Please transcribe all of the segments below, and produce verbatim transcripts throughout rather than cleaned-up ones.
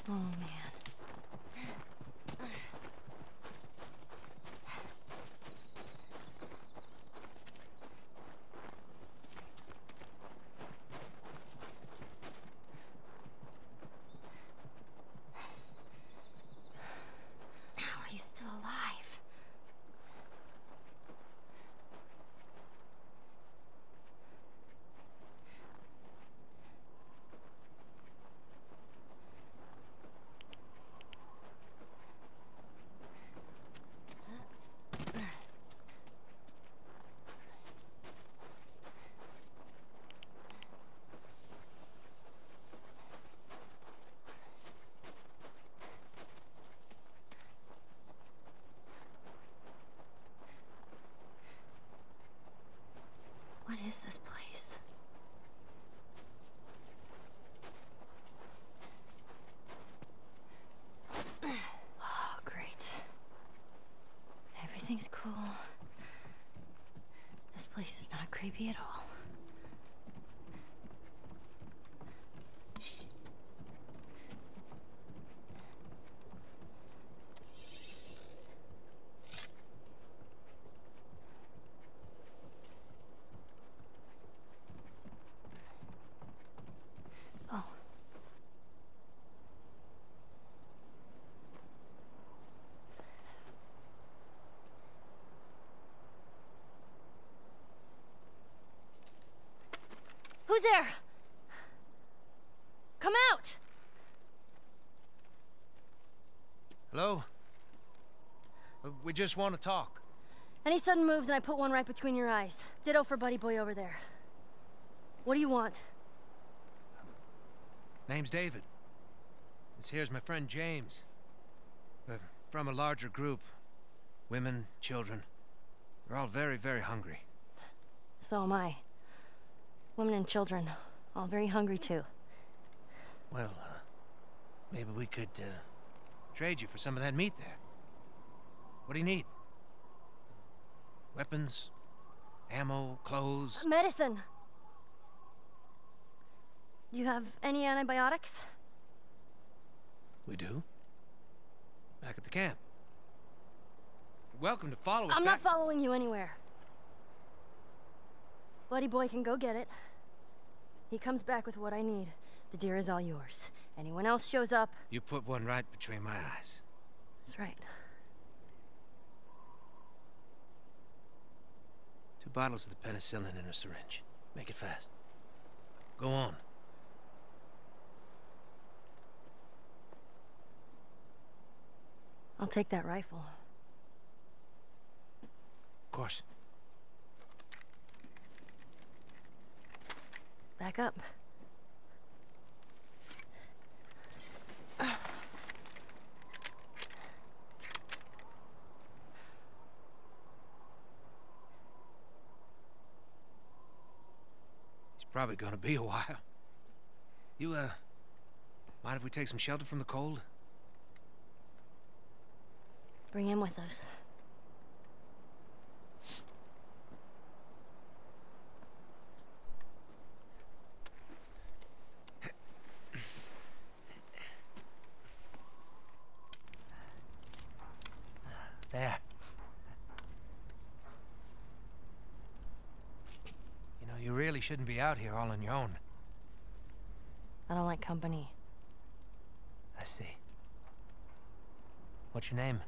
Oh, man. How are you still alive? What is this place? Oh, great. Everything's cool. This place is not creepy at all. Oh. Who's there? Come out! Hello? Uh, We just want to talk. Any sudden moves and I put one right between your eyes. Ditto for buddy boy over there. What do you want? Name's David. This here's my friend James. We're from a larger group. Women, children. We're all very, very hungry. So am I. Women and children, all very hungry too. Well, uh, maybe we could, uh, trade you for some of that meat there. What do you need? Weapons? Ammo? Clothes? Medicine! Do you have any antibiotics? We do. Back at the camp. You're welcome to follow us I'm back. not following you anywhere. Buddy boy can go get it. He comes back with what I need. The deer is all yours. Anyone else shows up... You put one right between my eyes. That's right. Two bottles of the penicillin in a syringe. Make it fast. Go on. I'll take that rifle. Of course. Back up. It's probably gonna be a while. You, uh, mind if we take some shelter from the cold? Bring him with us. There. You know, you really shouldn't be out here all on your own. I don't like company. I see. What's your name?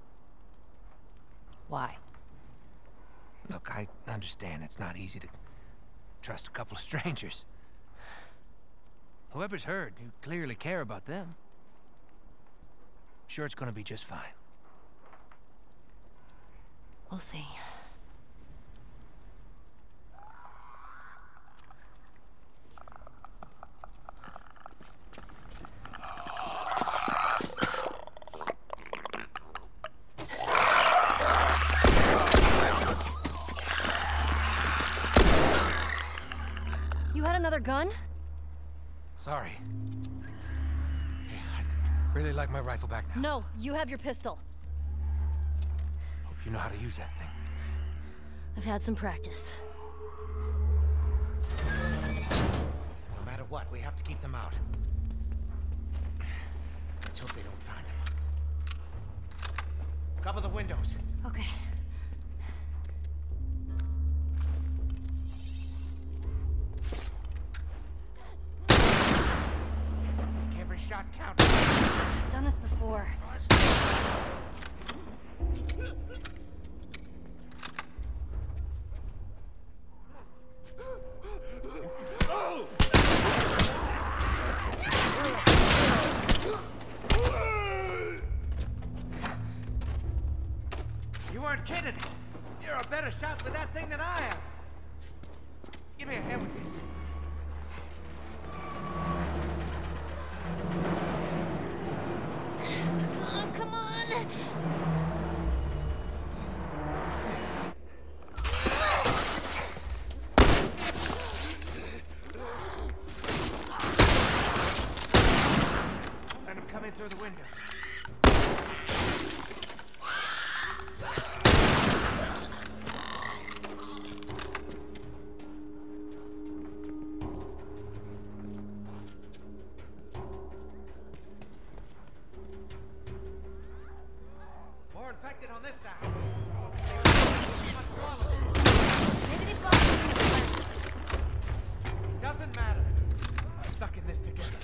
Why? Look, I understand it's not easy to trust a couple of strangers. Whoever's hurt, you clearly care about them. I'm sure it's gonna be just fine. We'll see. You had another gun? Sorry. Hey, I'd really like my rifle back now. No, you have your pistol. Hope you know how to use that thing. I've had some practice. No matter what, we have to keep them out. Cover the windows. Okay. Make every shot count. I've done this before. You weren't kidding. You're a better shot with that thing than I am. Give me a hand with this. Oh, come on! Let him come in through the windows. More infected on this side. Maybe they followed me. Doesn't matter. I'm stuck in this together.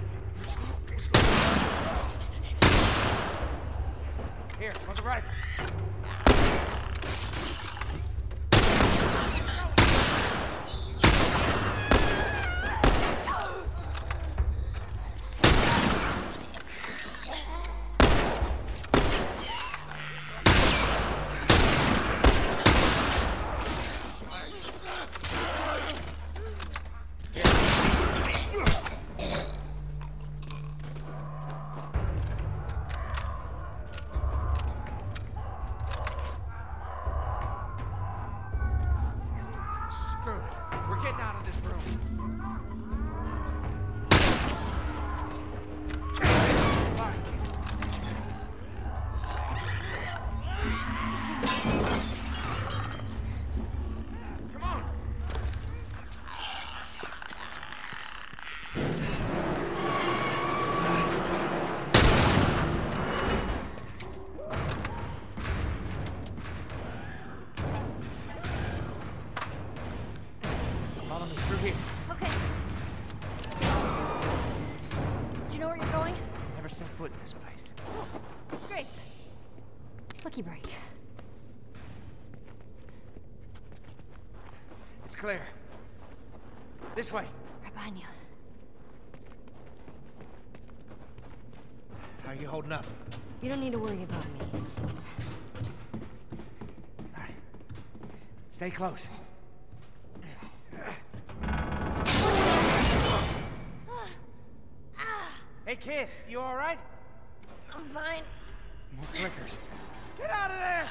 Here, on the right. Screw it. We're getting out of this room. Fine. Come on. Follow me through here. Okay. Do you know where you're going? Never set foot in this place. Great. Lucky break. It's clear. This way. Right behind you. How are you holding up? You don't need to worry about me. All right. Stay close. Hey, kid, you all right? I'm fine. More clickers. Get out of there!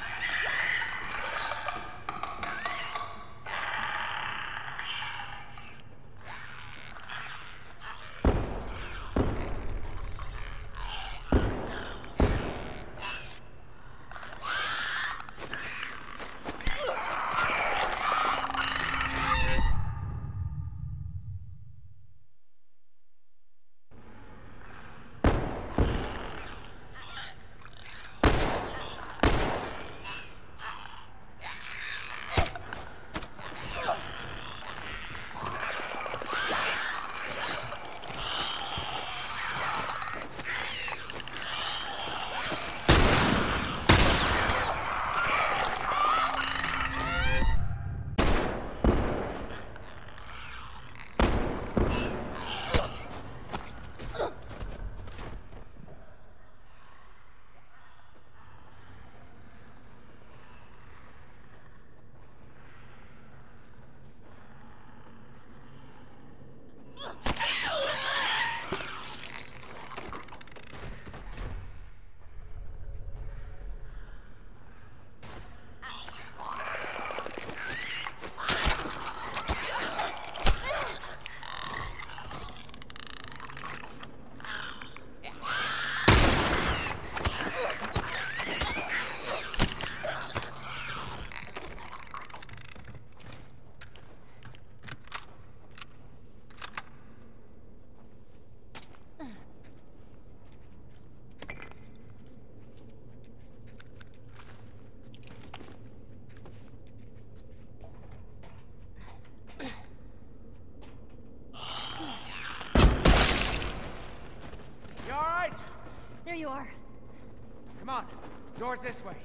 you are. Come on. Door's this way.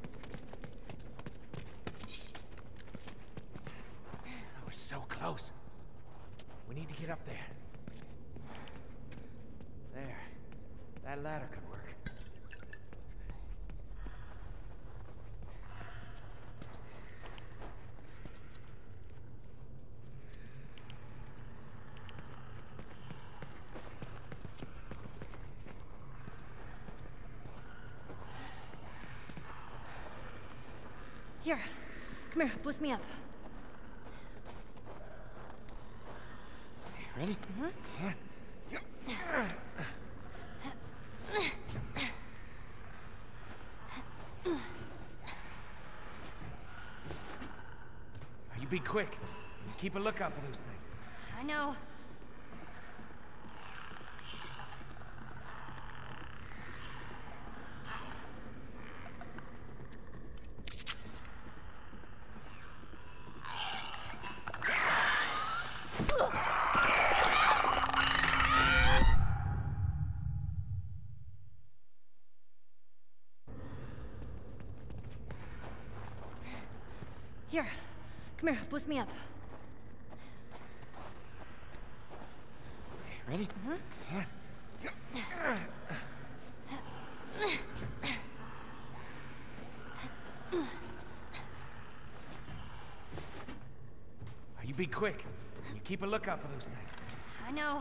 We're so close. We need to get up there. There. That ladder could work. Here. Come here. Boost me up. Ready? Mm-hmm. Here. You be quick. Keep a lookout for those things. I know. Here. Come here. Boost me up. Ready? Mm-hmm. Here. You be quick. You keep a lookout for those things. I know.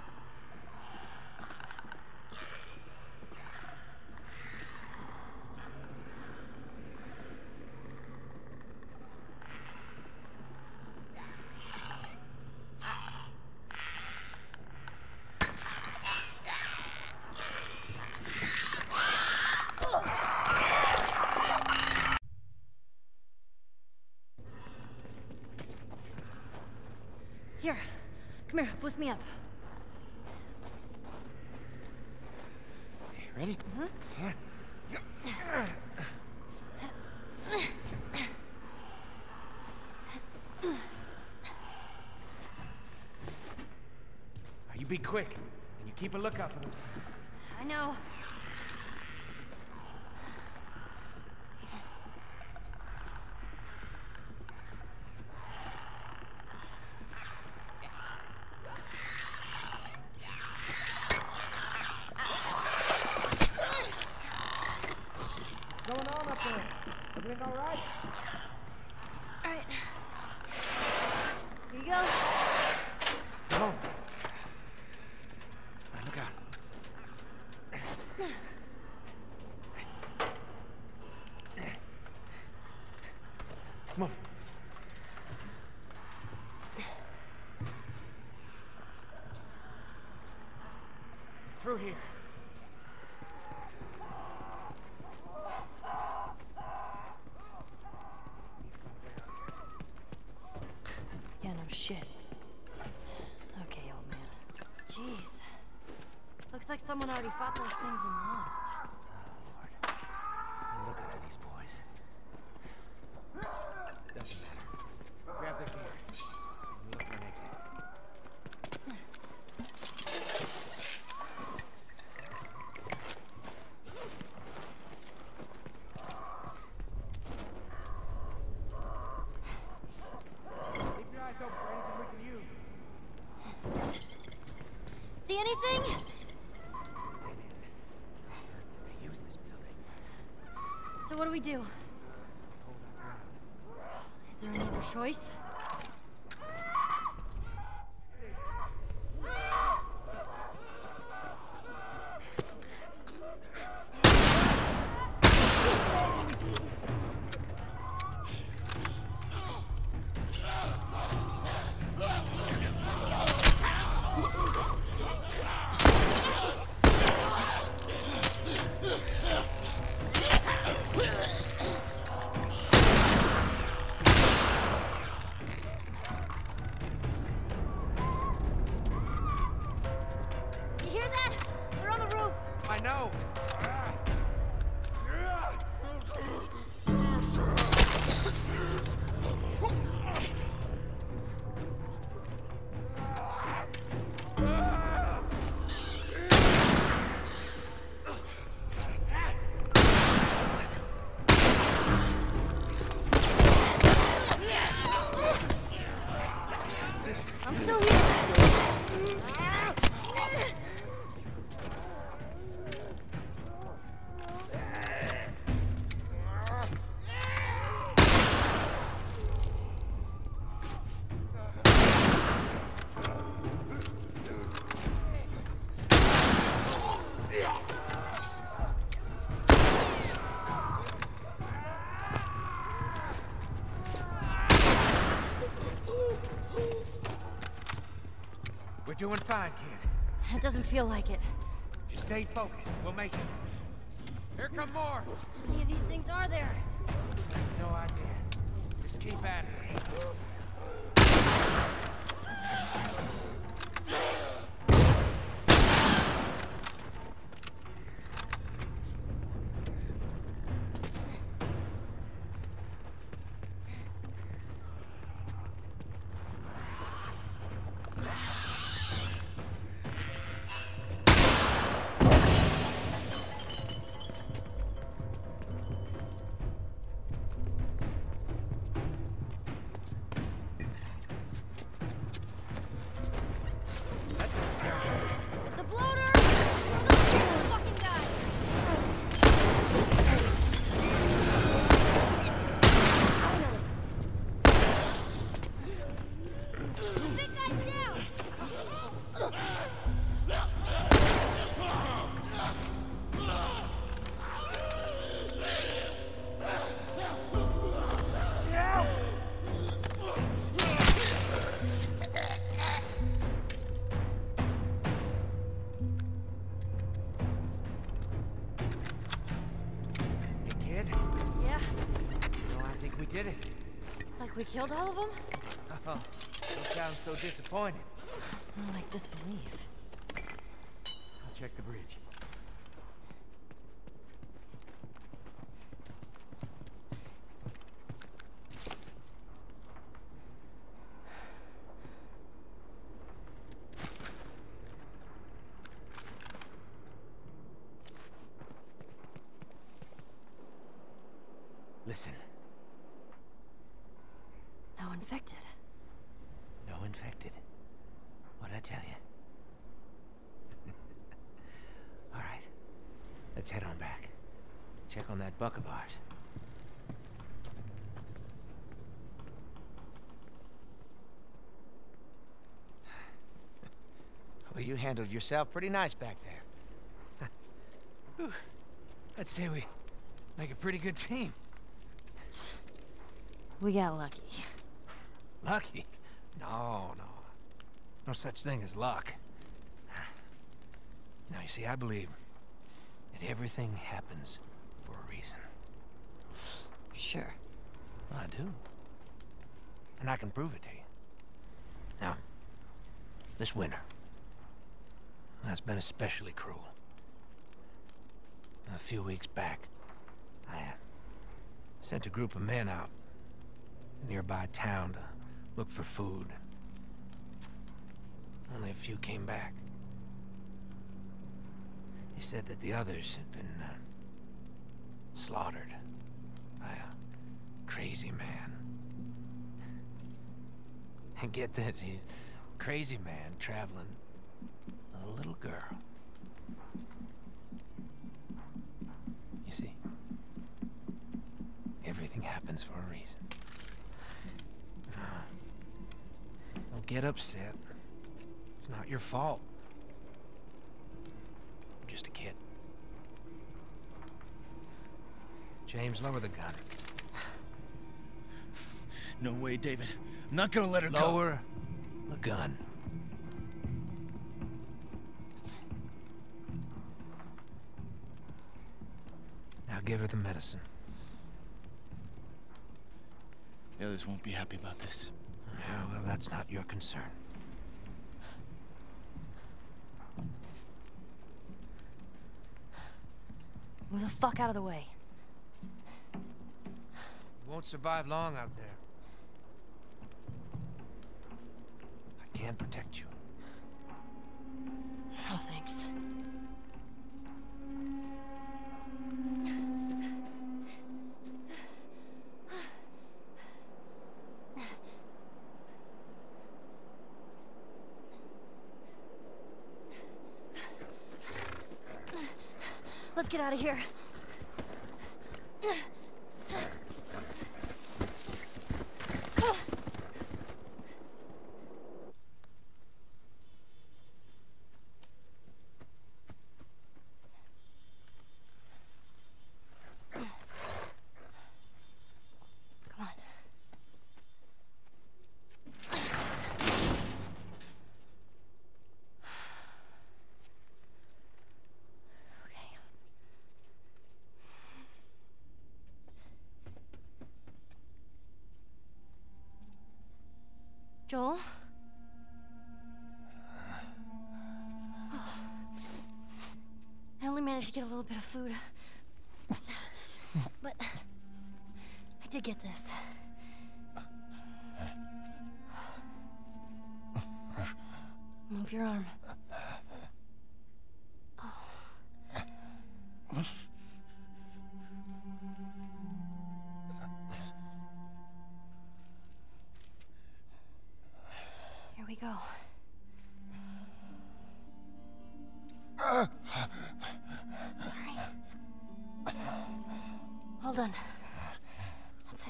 Here. Come here. Boost me up. Ready? Mm-hmm. Here. You be quick, and you keep a lookout for those things. I know. What's going on up there? Everything all right? All right. Here you go. Come on. All right, look out. Come on. Through here. Yeah, no shit. Okay, old man. Jeez. Looks like someone already fought those things and lost. Look at these boys. Doesn't matter. Grab the gear. And look for an exit. Keep your eyes open for anything we can use. See anything? They use this building. So what do we do? Hold our ground. Is there any other choice? You hear that? They're on the roof. I know. doing fine, kid. It doesn't feel like it. Just stay focused. We'll make it. Here come more. How many of these things are there? No idea. Just keep at it. The bloater! Kill those stupid fucking guys! Finally! Big guy's down! Yeah, So I think we did it. like we killed all of them? Oh, don't sound so disappointed. More like disbelief. I'll check the bridge. Listen. No infected. No infected. What'd I tell you? All right. Let's head on back. Check on that buck of ours. Well, you handled yourself pretty nice back there. Whew. I'd say we make a pretty good team. We got lucky. Lucky? No, no. No such thing as luck. Now, you see, I believe that everything happens for a reason. Sure. I do. And I can prove it to you. Now, this winter, that's been especially cruel. A few weeks back, I uh, sent a group of men out to a nearby town to look for food. Only a few came back. They said that the others had been uh, slaughtered by a crazy man. And get this, he's a crazy man traveling with a little girl. You see, everything happens for a reason. Don't get upset. It's not your fault. I'm just a kid. James, lower the gun. No way, David. I'm not gonna let her go. Lower the gun. Now give her the medicine. The others won't be happy about this. Yeah, well, that's not your concern. Move the fuck out of the way. You won't survive long out there. I can protect you. Oh, thanks. Let's get out of here. Come on. Joel? I only managed to get a little bit of food. But I did get this. Move your arm. Oh. Here we go. Sorry. Hold on. That's it.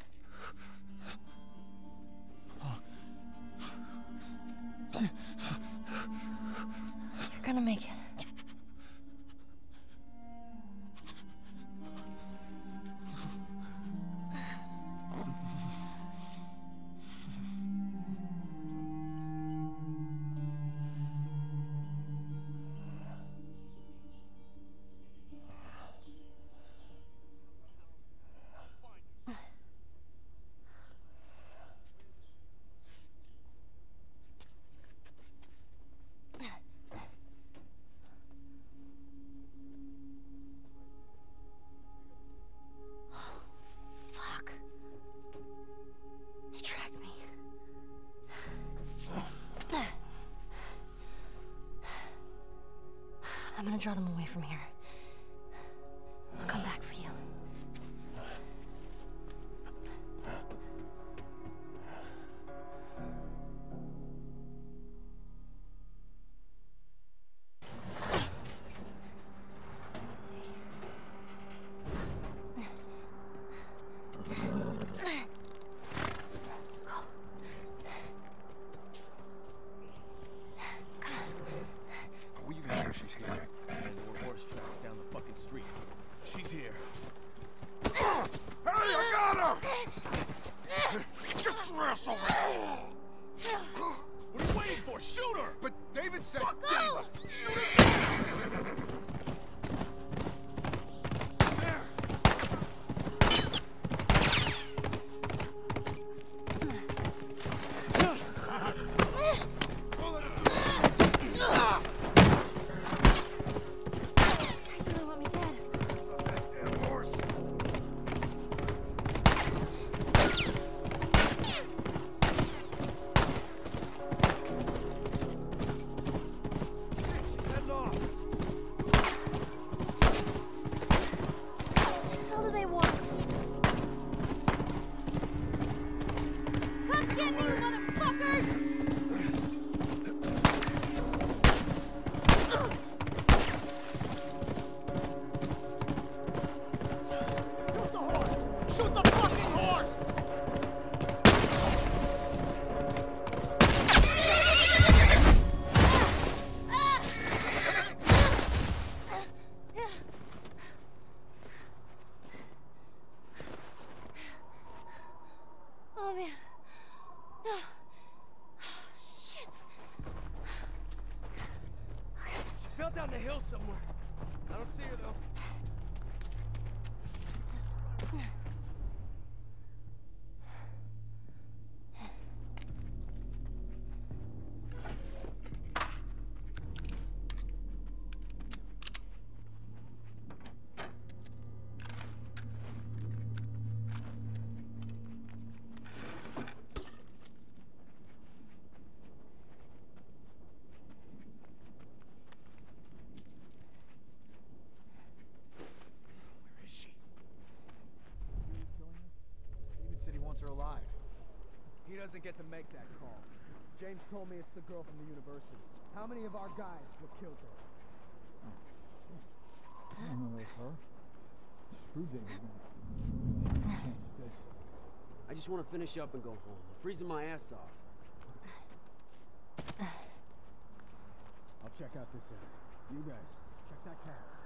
You're gonna make it. I'm gonna draw them away from here. I'll come back for you. Down the hill somewhere. I don't see her though. Alive. He doesn't get to make that call. James told me it's the girl from the university. How many of our guys were killed there? I don't know that's her. Screw David. I just want to finish up and go home. I'm freezing my ass off. I'll check out this area. You guys, check that cat.